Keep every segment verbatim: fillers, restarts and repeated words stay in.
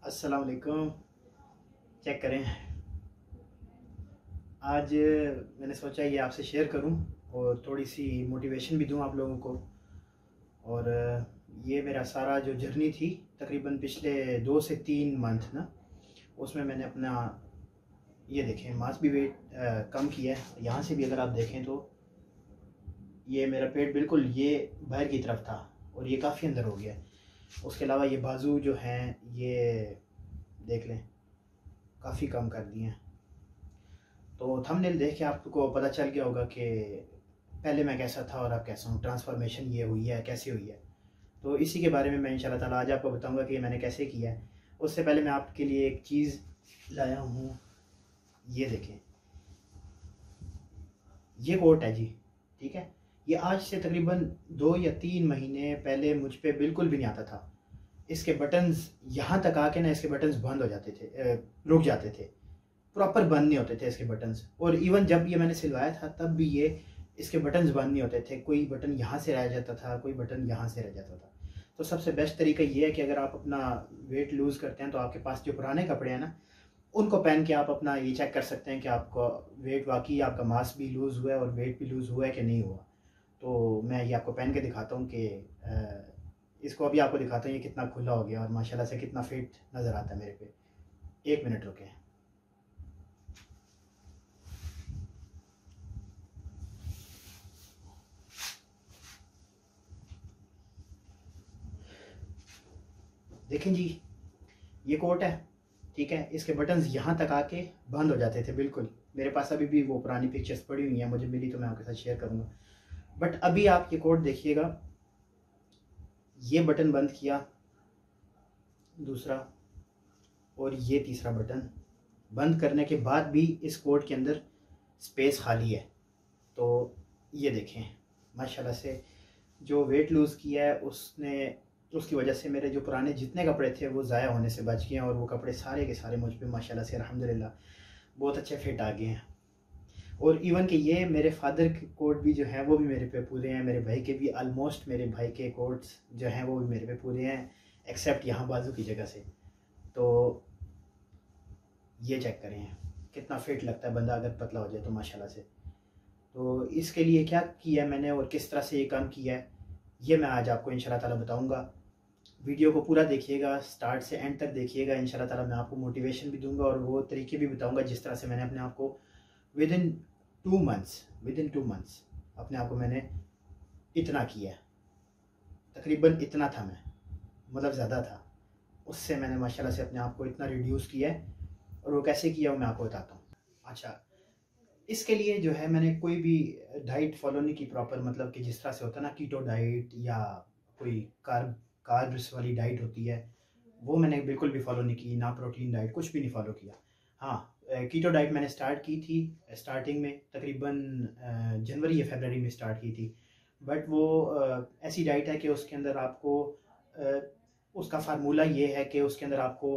अस्सलाम वालेकुम। चेक करें। आज मैंने सोचा ये आपसे शेयर करूं और थोड़ी सी मोटिवेशन भी दूं आप लोगों को। और ये मेरा सारा जो जर्नी थी तकरीबन पिछले दो से तीन मंथ ना, उसमें मैंने अपना ये देखें मास भी वेट कम किया है। यहाँ से भी अगर आप देखें तो ये मेरा पेट बिल्कुल ये बाहर की तरफ था और ये काफ़ी अंदर हो गया है। उसके अलावा ये बाजू जो हैं ये देख लें काफ़ी कम कर दिए हैं। तो थंबनेल देख के आपको पता चल गया होगा कि पहले मैं कैसा था और अब कैसा हूँ, ट्रांसफॉर्मेशन ये हुई है कैसे हुई है। तो इसी के बारे में मैं इंशाल्लाह ताला आज आपको बताऊंगा कि मैंने कैसे किया है। उससे पहले मैं आपके लिए एक चीज़ लाया हूँ, ये देखें, ये कोट है जी, ठीक है। ये आज से तकरीबन दो या तीन महीने पहले मुझ पर बिल्कुल भी नहीं आता था। इसके बटन्स यहाँ तक आके ना इसके बटन्स बंद हो जाते थे, रुक जाते थे, प्रॉपर बंद नहीं होते थे इसके बटन्स। और इवन जब ये मैंने सिलवाया था तब भी ये इसके बटन्स बंद नहीं होते थे। कोई बटन यहाँ से रह जाता था, कोई बटन यहाँ से रह जाता था। तो सबसे बेस्ट तरीका ये है कि अगर आप अपना वेट लूज़ करते हैं तो आपके पास जो पुराने कपड़े हैं ना, उनको पहन के आप अपना ये चेक कर सकते हैं कि आपका वेट वाकई आपका मास भी लूज़ हुआ है और वेट भी लूज़ हुआ है कि नहीं हुआ। तो मैं ये आपको पहन के दिखाता हूँ कि इसको अभी आपको दिखाता हूँ ये कितना खुला हो गया और माशाल्लाह से कितना फिट नज़र आता है मेरे पे। एक मिनट रुके। देखें जी, ये कोट है, ठीक है। इसके बटन्स यहाँ तक आके बंद हो जाते थे बिल्कुल। मेरे पास अभी भी वो पुरानी पिक्चर्स पड़ी हुई हैं, मुझे मिली तो मैं आपके साथ शेयर करूँगा। बट अभी आप ये कोट देखिएगा, ये बटन बंद किया, दूसरा और ये तीसरा बटन बंद करने के बाद भी इस कोट के अंदर स्पेस खाली है। तो ये देखें माशाल्लाह से जो वेट लूज़ किया है उसने, उसकी वजह से मेरे जो पुराने जितने कपड़े थे वो ज़ाया होने से बच गए हैं और वो कपड़े सारे के सारे मुझ पे माशाल्लाह से अल्हम्दुलिल्लाह बहुत अच्छे फिट आ गए हैं। और इवन कि ये मेरे फादर के कोट भी जो हैं वो भी मेरे पे पूरे हैं, मेरे भाई के भी ऑलमोस्ट, मेरे भाई के कोट्स जो हैं वो भी मेरे पे पूरे हैं एक्सेप्ट यहाँ बाजू की जगह से। तो ये चेक करें कितना फिट लगता है बंदा अगर पतला हो जाए तो माशाल्लाह से। तो इसके लिए क्या किया मैंने और किस तरह से ये काम किया है ये मैं आज आपको इंशाल्लाह ताला बताऊंगा। वीडियो को पूरा देखिएगा, स्टार्ट से एंड तक देखिएगा। इंशाल्लाह ताला मैं आपको मोटिवेशन भी दूंगा और वो तरीके भी बताऊंगा जिस तरह से मैंने अपने आप को within two months within two months अपने आप को मैंने इतना किया है। तकरीबन इतना था मैं, मतलब ज़्यादा था, उससे मैंने माशाल्लाह से अपने आप को इतना रिड्यूस किया है। और वो कैसे किया वो मैं आपको बताता हूँ। अच्छा, इसके लिए जो है मैंने कोई भी डाइट फॉलो नहीं की प्रॉपर, मतलब कि जिस तरह से होता है ना कीटो डाइट या कोई कार्ब कार्ब्स वाली डाइट होती है, वो मैंने बिल्कुल भी फॉलो नहीं की, ना प्रोटीन डाइट, कुछ भी नहीं फॉलो किया। हाँ, कीटो डाइट मैंने स्टार्ट की थी स्टार्टिंग में, तकरीबन जनवरी या फरवरी में स्टार्ट की थी। बट वो ऐसी डाइट है कि उसके अंदर आपको, उसका फार्मूला ये है कि उसके अंदर आपको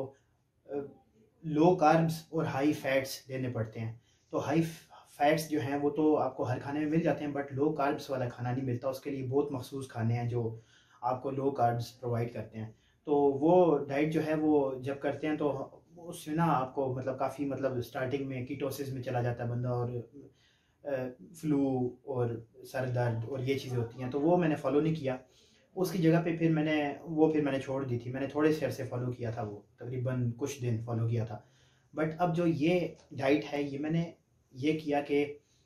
लो कार्ब्स और हाई फैट्स लेने पड़ते हैं। तो हाई फैट्स जो हैं वो तो आपको हर खाने में मिल जाते हैं, बट लो कार्ब्स वाला खाना नहीं मिलता। उसके लिए बहुत मखसूस खाने हैं जो आपको लो कार्ब्स प्रोवाइड करते हैं। तो वो डाइट जो है वो जब करते हैं तो उसमें ना आपको मतलब काफ़ी, मतलब स्टार्टिंग में कीटोसिस में चला जाता है बंदा और फ्लू और सर दर्द और ये चीज़ें होती हैं। तो वो मैंने फॉलो नहीं किया। उसकी जगह पे फिर मैंने वो फिर मैंने छोड़ दी थी। मैंने थोड़े से अरसे फॉलो किया था, वो तकरीबन कुछ दिन फॉलो किया था। बट अब जो ये डाइट है ये मैंने ये किया कि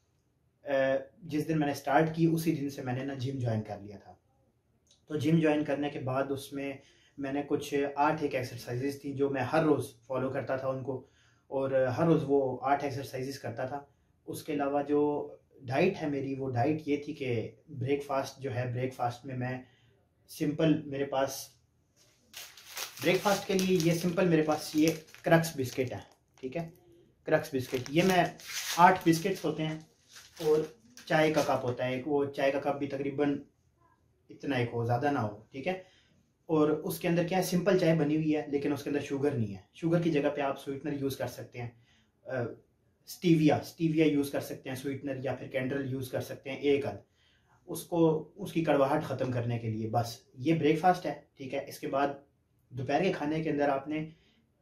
जिस दिन मैंने स्टार्ट की उसी दिन से मैंने ना जिम ज्वाइन कर लिया था। तो जिम ज्वाइन करने के बाद उसमें मैंने कुछ आठ एक एक्सरसाइजेज थी जो मैं हर रोज़ फॉलो करता था उनको, और हर रोज़ वो आठ एक्सरसाइजेज करता था। उसके अलावा जो डाइट है मेरी, वो डाइट ये थी कि ब्रेकफास्ट जो है, ब्रेकफास्ट में मैं सिंपल, मेरे पास ब्रेकफास्ट के लिए ये सिंपल मेरे पास ये क्रक्स बिस्किट है, ठीक है। क्रक्स बिस्किट ये मैं आठ बिस्किट्स होते हैं और चाय का कप होता है एक, वो चाय का कप भी तकरीबन इतना एक हो, ज़्यादा ना हो, ठीक है। और उसके अंदर क्या है, सिंपल चाय बनी हुई है लेकिन उसके अंदर शुगर नहीं है। शुगर की जगह पे आप स्वीटनर यूज़ कर सकते हैं, स्टीविया स्टीविया यूज़ कर सकते हैं स्वीटनर, या फिर कैंडल यूज़ कर सकते हैं एक अद, उसको उसकी कड़वाहट ख़त्म करने के लिए। बस ये ब्रेकफास्ट है, ठीक है। इसके बाद दोपहर के खाने के अंदर आपने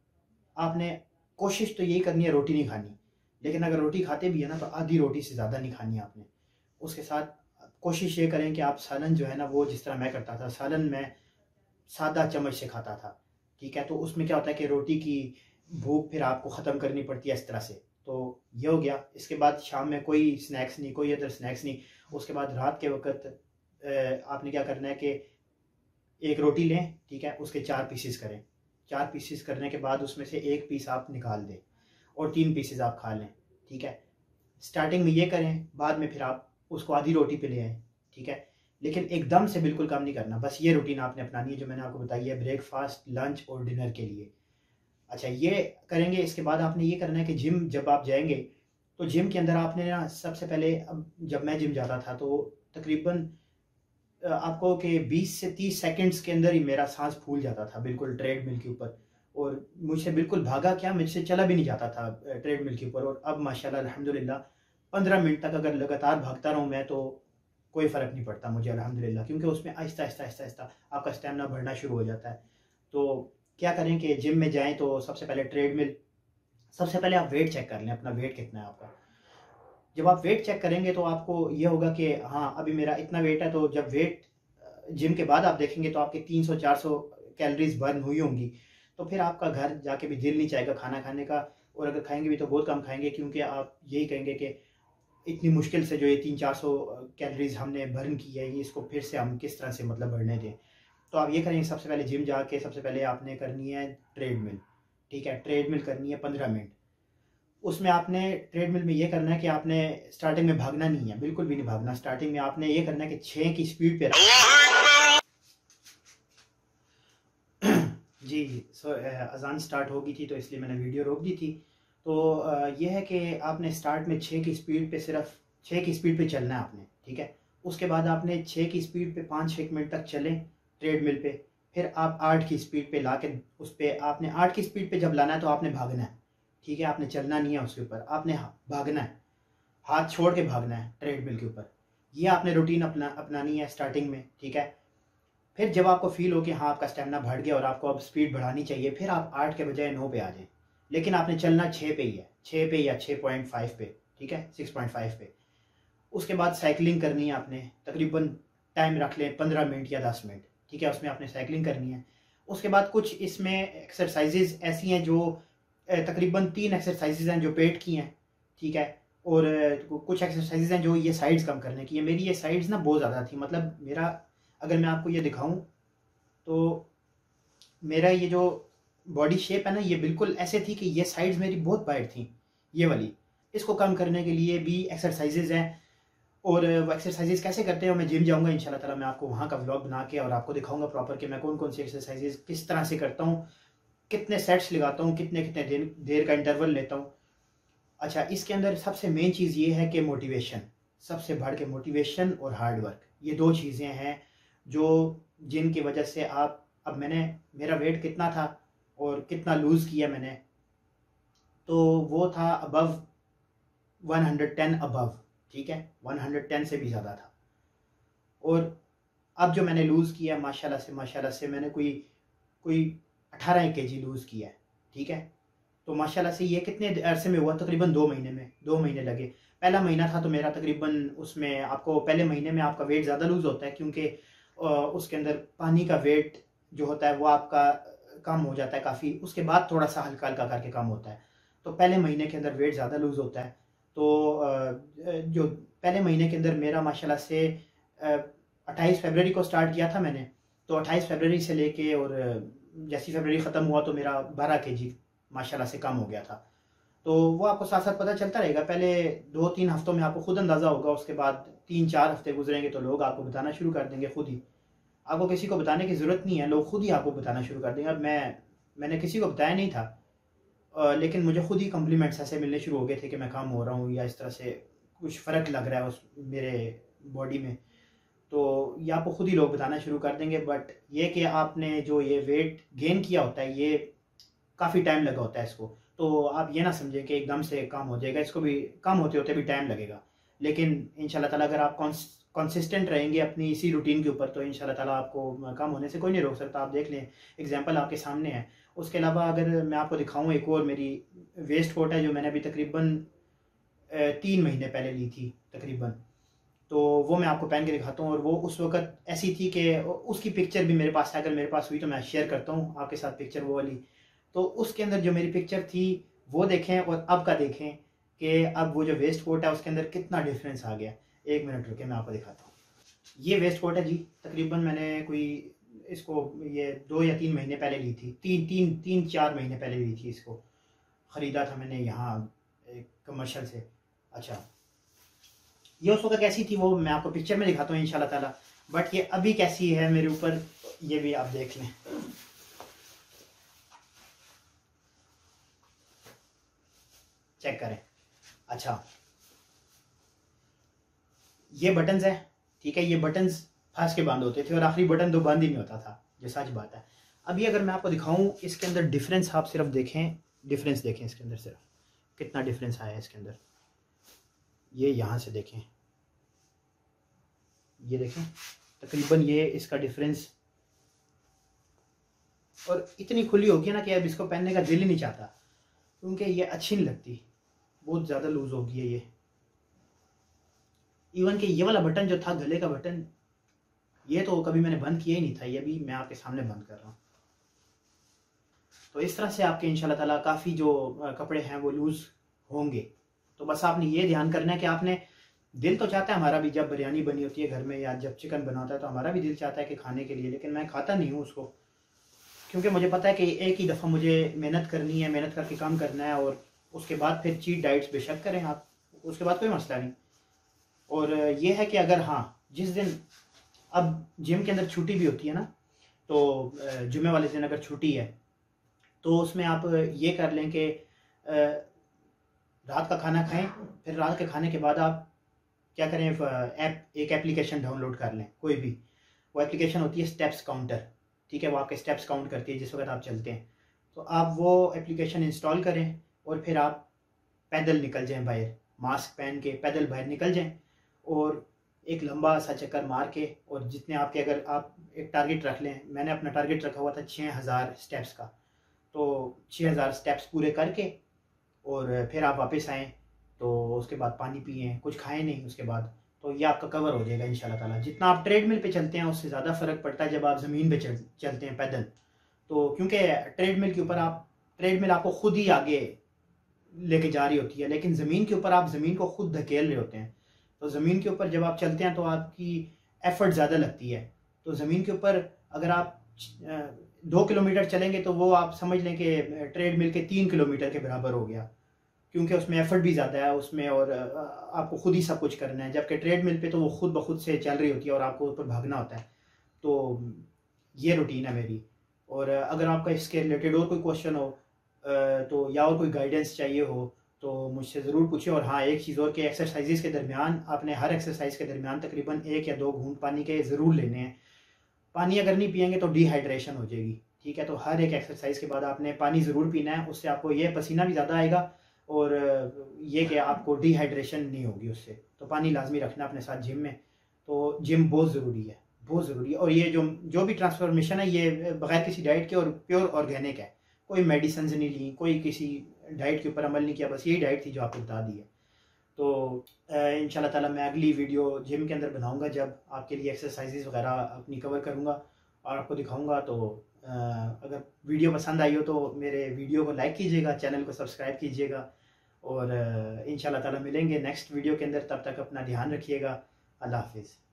आपने कोशिश तो यही करनी है रोटी नहीं खानी, लेकिन अगर रोटी खाते भी है ना तो आधी रोटी से ज़्यादा नहीं खानी है आपने। उसके साथ कोशिश ये करें कि आप सालन जो है ना, वो जिस तरह मैं करता था, सालन मैं सादा चम्मच से खाता था, ठीक है। तो उसमें क्या होता है कि रोटी की भूख फिर आपको ख़त्म करनी पड़ती है इस तरह से। तो ये हो गया। इसके बाद शाम में कोई स्नैक्स नहीं, कोई अदर स्नैक्स नहीं। उसके बाद रात के वक्त आपने क्या करना है कि एक रोटी लें, ठीक है, उसके चार पीसेस करें। चार पीसेस करने के बाद उसमें से एक पीस आप निकाल दें और तीन पीसेस आप खा लें, ठीक है। स्टार्टिंग में ये करें, बाद में फिर आप उसको आधी रोटी पे ले आएँ, ठीक है। लेकिन एकदम से बिल्कुल काम नहीं करना, बस ये रूटीन आपने अपनानी है जो मैंने आपको बताई है ब्रेकफास्ट, लंच और डिनर के लिए। अच्छा, ये करेंगे। इसके बाद आपने ये करना है कि जिम जब आप जाएंगे तो जिम के अंदर आपने ना सबसे पहले, अब जब मैं जिम जाता था तो तकरीबन आपको कि बीस से तीस सेकंड्स के अंदर ही मेरा सांस फूल जाता था बिल्कुल ट्रेडमिल के ऊपर, और मुझसे बिल्कुल भागा क्या, मुझसे चला भी नहीं जाता था ट्रेडमिल के ऊपर। और अब माशाल्लाह अल्हम्दुलिल्लाह पंद्रह मिनट तक अगर लगातार भागता रहूँ मैं तो कोई फ़र्क नहीं पड़ता मुझे अल्हम्दुलिल्लाह, क्योंकि उसमें आहिस्ता आहिस्ता आहिस्ता आहिस्ता आपका स्टेमिना बढ़ना शुरू हो जाता है। तो क्या करें कि जिम में जाएँ तो सबसे पहले ट्रेडमिल, सबसे पहले आप वेट चेक कर लें, अपना वेट कितना है आपका। जब आप वेट चेक करेंगे तो आपको ये होगा कि हाँ अभी मेरा इतना वेट है। तो जब वेट जिम के बाद आप देखेंगे तो आपके तीन सौ चार सौ कैलोरीज बर्न हुई होंगी, तो फिर आपका घर जाके भी दिल नहीं चाहेगा खाना खाने का, और अगर खाएंगे भी तो बहुत कम खाएंगे, क्योंकि आप यही कहेंगे कि इतनी मुश्किल से जो ये तीन चार सौ कैलोरीज हमने बर्न की है, ये इसको फिर से हम किस तरह से मतलब बढ़ने दें। तो आप ये करेंगे, सबसे पहले जिम जाके सबसे पहले आपने करनी है ट्रेडमिल, ठीक है। ट्रेडमिल करनी है पंद्रह मिनट। उसमें आपने ट्रेडमिल में ये करना है कि आपने स्टार्टिंग में भागना नहीं है, बिल्कुल भी नहीं भागना। स्टार्टिंग में आपने ये करना है कि छः की स्पीड पे जी सो अजान स्टार्ट हो गई थी तो इसलिए मैंने वीडियो रोक दी थी। तो ये है कि आपने स्टार्ट में छः की स्पीड पे, सिर्फ छः की स्पीड पे चलना है आपने, ठीक है। उसके बाद आपने छः की स्पीड पे पाँच छः मिनट तक चलें ट्रेडमिल पे, फिर आप आठ की स्पीड पे ला के उस पर आपने आठ की स्पीड पे जब लाना है तो आपने भागना है, ठीक है। आपने चलना नहीं है उसके ऊपर, आपने भागना है, हाथ छोड़ के भागना है ट्रेडमिल के ऊपर। ये आपने रूटीन अपना अपनानी है स्टार्टिंग में, ठीक है। फिर जब आपको फील हो कि हाँ आपका स्टेमिना बढ़ गया और आपको अब स्पीड बढ़ानी चाहिए, फिर आप आठ के बजाय नौ पे आ जाएं, लेकिन आपने चलना छः पे ही है, छः पे या छः पॉइंट फाइव पे, ठीक है, सिक्स पॉइंट फाइव पे। उसके बाद साइकिलिंग करनी है आपने, तकरीबन टाइम रख लें पंद्रह मिनट या दस मिनट, ठीक है। उसमें आपने साइकिलिंग करनी है। उसके बाद कुछ इसमें एक्सरसाइजेज ऐसी हैं जो तकरीबन तीन एक्सरसाइजेज हैं जो पेट की हैं, ठीक है, और कुछ एक्सरसाइजेज हैं जो ये साइड्स कम करने की है। मेरी ये साइड्स ना बहुत ज़्यादा थी, मतलब मेरा, अगर मैं आपको ये दिखाऊं तो मेरा ये जो बॉडी शेप है ना, ये बिल्कुल ऐसे थी कि ये साइड्स मेरी बहुत वाइड थी, ये वाली। इसको कम करने के लिए भी एक्सरसाइजेज हैं, और वो एक्सरसाइजेज कैसे करते हैं मैं जिम जाऊंगा इंशाल्लाह ताला, मैं आपको वहाँ का व्लॉग बना के और आपको दिखाऊंगा प्रॉपर कि मैं कौन कौन सी एक्सरसाइजेज किस तरह से करता हूँ, कितने सेट्स लगाता हूँ, कितने कितने देर देर का इंटरवल लेता हूँ। अच्छा, इसके अंदर सबसे मेन चीज़ ये है कि मोटिवेशन, सबसे बढ़ के मोटिवेशन और हार्ड वर्क, ये दो चीज़ें हैं जो जिनकी वजह से आप, अब मैंने, मेरा वेट कितना था और कितना लूज़ किया मैंने, तो वो था above one hundred ten above, ठीक है, वन हंड्रेड टेन से भी ज़्यादा था। और अब जो मैंने लूज़ किया माशाल्लाह से माशाल्लाह से मैंने कोई कोई अठारह के जी लूज़ किया है, ठीक है। तो माशाल्लाह से ये कितने अरसे में हुआ, तकरीबन दो महीने में, दो महीने लगे। पहला महीना था तो मेरा तकरीबन, उसमें आपको पहले महीने में आपका वेट ज़्यादा लूज़ होता है, क्योंकि उसके अंदर पानी का वेट जो होता है वो आपका कम हो जाता है काफ़ी, उसके बाद थोड़ा सा हल्का हल्का करके कम होता है। तो पहले महीने के अंदर वेट ज़्यादा लूज़ होता है। तो जो पहले महीने के अंदर मेरा माशाल्लाह से अट्ठाईस फरवरी को स्टार्ट किया था मैंने, तो अट्ठाईस फरवरी से लेके और जैसी फरवरी ख़त्म हुआ तो मेरा बारह के जी माशाल्लाह से कम हो गया था। तो वो आपको साथ साथ पता चलता रहेगा, पहले दो तीन हफ्तों में आपको खुद अंदाज़ा होगा, उसके बाद तीन चार हफ्ते गुजरेंगे तो लोग आपको बताना शुरू कर देंगे खुद ही, आपको किसी को बताने की ज़रूरत नहीं है, लोग खुद ही आपको बताना शुरू कर देंगे। अब मैं मैंने किसी को बताया नहीं था, आ, लेकिन मुझे खुद ही कम्प्लीमेंट्स ऐसे मिलने शुरू हो गए थे कि मैं कम हो रहा हूँ या इस तरह से कुछ फ़र्क लग रहा है उस मेरे बॉडी में, तो ये आपको खुद ही लोग बताना शुरू कर देंगे। बट ये कि आपने जो ये वेट गेन किया होता है ये काफ़ी टाइम लगा होता है इसको, तो आप ये ना समझें कि एकदम से कम हो जाएगा, इसको भी कम होते होते भी टाइम लगेगा। लेकिन इंशाल्लाह ताला अगर आप कंसिस्टेंट रहेंगे अपनी इसी रूटीन के ऊपर तो इंशाल्लाह ताला आपको कम होने से कोई नहीं रोक सकता। आप देख लें, एग्जांपल आपके सामने है। उसके अलावा अगर मैं आपको दिखाऊं, एक और मेरी वेस्ट कोट है जो मैंने अभी तकरीबन तीन महीने पहले ली थी तकरीबन, तो वो मैं आपको पहन के दिखाता हूँ। और वो उस वक्त ऐसी थी कि उसकी पिक्चर भी मेरे पास है, अगर मेरे पास हुई तो मैं शेयर करता हूँ आपके साथ पिक्चर वो वाली। तो उसके अंदर जो मेरी पिक्चर थी वो देखें और अब का देखें कि अब वो जो वेस्ट कोट है उसके अंदर कितना डिफरेंस आ गया। एक मिनट रुके, मैं आपको दिखाता हूँ। ये वेस्ट कोट है जी, तकरीबन मैंने कोई इसको ये दो या तीन महीने पहले ली थी, तीन तीन तीन चार महीने पहले ली थी। इसको ख़रीदा था मैंने यहाँ एक कमर्शियल से। अच्छा, ये उस वक्त कैसी थी वो मैं आपको पिक्चर में दिखाता हूँ इंशाल्लाह ताला, बट ये अभी कैसी है मेरे ऊपर ये भी आप देख लें। चेक करें। अच्छा, ये बटन्स है, ठीक है, ये बटन्स फंस के बंद होते थे और आखिरी बटन तो बंद ही नहीं होता था, जो सच बात है। अभी अगर मैं आपको दिखाऊं इसके अंदर डिफरेंस, आप सिर्फ देखें, डिफरेंस देखें इसके अंदर, सिर्फ कितना डिफरेंस आया है इसके अंदर। ये यहाँ से देखें, ये देखें तकरीबन ये इसका डिफरेंस, और इतनी खुली होगी ना कि अब इसको पहनने का दिल ही नहीं चाहता, क्योंकि ये अच्छी नहीं लगती, बहुत ज़्यादा लूज हो गई है ये। इवन कि ये वाला बटन जो था गले का बटन, ये तो कभी मैंने बंद किया ही नहीं था, ये भी मैं आपके सामने बंद कर रहा हूँ। तो इस तरह से आपके इंशाल्लाह ताला काफ़ी जो कपड़े हैं वो लूज़ होंगे। तो बस आपने ये ध्यान करना है कि आपने, दिल तो चाहता है हमारा भी, जब बिरयानी बनी होती है घर में या जब चिकन बना होता है तो हमारा भी दिल चाहता है कि खाने के लिए, लेकिन मैं खाता नहीं हूँ उसको, क्योंकि मुझे पता है कि एक ही दफ़ा मुझे मेहनत करनी है, मेहनत करके काम करना है, और उसके बाद फिर चीट डाइट्स बेशक करें आप, उसके बाद कोई मसला नहीं। और ये है कि अगर हाँ जिस दिन, अब जिम के अंदर छुट्टी भी होती है ना, तो जुमे वाले दिन अगर छुट्टी है तो उसमें आप ये कर लें कि रात का खाना खाएं, फिर रात के खाने के बाद आप क्या करें, ऐप एक एप्लीकेशन डाउनलोड कर लें कोई भी। वो एप्लीकेशन होती है स्टेप्स काउंटर, ठीक है, वो आपके स्टेप्स काउंट करती है जिस वक्त आप चलते हैं। तो आप वो एप्लीकेशन इंस्टॉल करें और फिर आप पैदल निकल जाएं बाहर, मास्क पहन के पैदल बाहर निकल जाएं और एक लंबा सा चक्कर मार के, और जितने आपके, अगर आप एक टारगेट रख लें, मैंने अपना टारगेट रखा हुआ था छः हज़ार स्टेप्स का, तो छः हज़ार स्टेप्स पूरे करके और फिर आप वापस आएँ, तो उसके बाद पानी पिएँ, कुछ खाएं नहीं उसके बाद, तो ये आपका कवर हो जाएगा इंशाल्लाह ताला। जितना आप ट्रेडमिल पे चलते हैं उससे ज़्यादा फ़र्क पड़ता है जब आप ज़मीन पे चल चलते हैं पैदल, तो क्योंकि ट्रेडमिल के ऊपर आप, ट्रेडमिल आपको खुद ही आगे लेके जा रही होती है, लेकिन ज़मीन के ऊपर आप ज़मीन को खुद धकेल रहे होते हैं। तो ज़मीन के ऊपर जब आप चलते हैं तो आपकी एफर्ट ज़्यादा लगती है। तो ज़मीन के ऊपर अगर आप दो किलोमीटर चलेंगे तो वो आप समझ लें कि ट्रेडमिल के तीन किलोमीटर के बराबर हो गया, क्योंकि उसमें एफर्ट भी ज़्यादा है उसमें, और आपको खुद ही सब कुछ करना है। जबकि ट्रेडमिल पे तो वो खुद ब खुद से चल रही होती है और आपको ऊपर भागना होता है। तो ये रूटीन है मेरी। और अगर आपका इसके रिलेटेड और कोई क्वेश्चन हो तो, या और कोई गाइडेंस चाहिए हो, तो मुझसे ज़रूर पूछिए। और हाँ, एक चीज़ और कि एक्सरसाइजेज़ के दरमियान आपने, हर एक्सरसाइज के दरमियान तकरीबन एक या दो घूंट पानी के ज़रूर लेने हैं। पानी अगर नहीं पिएंगे तो डिहाइड्रेशन हो जाएगी, ठीक है। तो हर एक एक्सरसाइज के बाद आपने पानी ज़रूर पीना है, उससे आपको ये पसीना भी ज़्यादा आएगा और ये कि आपको डिहाइड्रेशन नहीं होगी उससे। तो पानी लाजमी रखना अपने साथ जिम में। तो जिम बहुत ज़रूरी है, बहुत ज़रूरी है। और ये जो जो भी ट्रांसफॉर्मेशन है ये बगैर किसी डाइट के और प्योर ऑर्गेनिक है, कोई मेडिसिन नहीं ली, कोई किसी डाइट के ऊपर अमल नहीं किया, बस यही डाइट थी जो आपको बता दी है। तो इंशाल्लाह ताला मैं अगली वीडियो जिम के अंदर बनाऊंगा, जब आपके लिए एक्सरसाइजेज वगैरह अपनी कवर करूंगा और आपको दिखाऊंगा। तो अगर वीडियो पसंद आई हो तो मेरे वीडियो को लाइक कीजिएगा, चैनल को सब्सक्राइब कीजिएगा, और इंशाल्लाह ताला मिलेंगे नेक्स्ट वीडियो के अंदर। तब तक अपना ध्यान रखिएगा। अल्लाह हाफिज़।